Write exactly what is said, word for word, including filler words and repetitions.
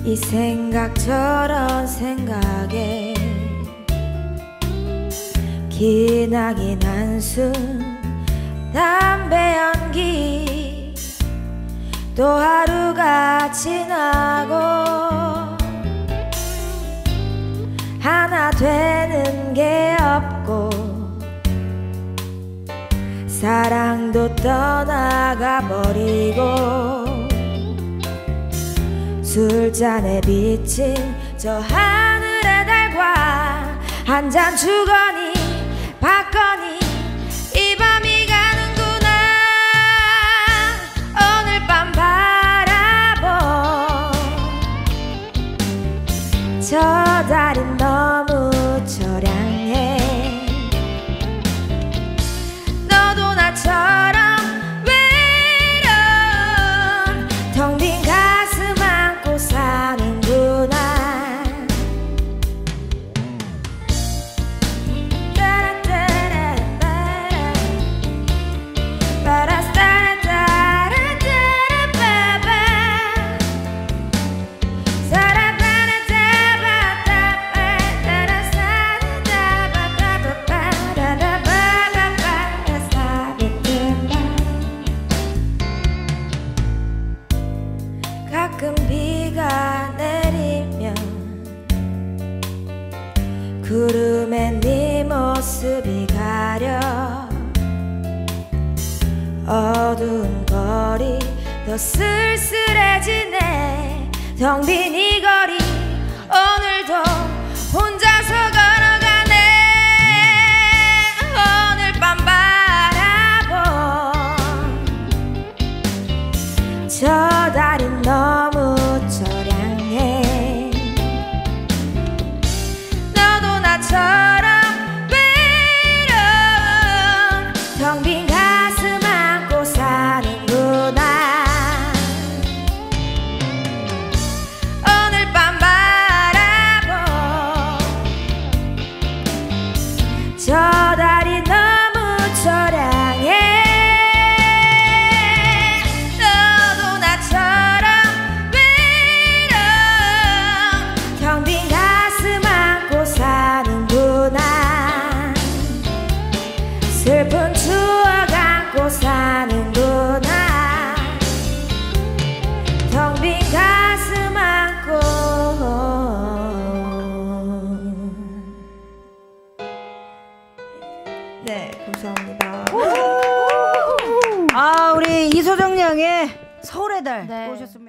이 생각 저런 생각에 기나긴 한숨 담배 연기 또 하루가 지나고 하나 되는 게 없고 사랑도 떠나가 버리고 술잔에 비친 저 하늘의 달과 한 잔 주거니 받거니 이 밤이 가는구나. 오늘 밤 바라본 저 달인 너무 처량해. 너도 나처럼 외로운 텅 빈 가슴 안고 사는구나. 가끔 비가 내리면 구름에 네 모습이 가려 어두운 거리 더 쓸쓸해지네. 텅 빈 이 거리 오늘도 혼자서 걸어가네. 오늘 밤 바라본 저 달인 너무 처량해. 너도 나처럼 외로운 텅 빈 가슴 안고 사는구나. 오늘 밤 바라본 저 달이 너무 처량해. 슬픈 추억 안고 사는구나. 텅 빈 가슴 안고. 네, 감사합니다. 아, 우리 이소정 양의 서울의 달 네. 오셨습니다.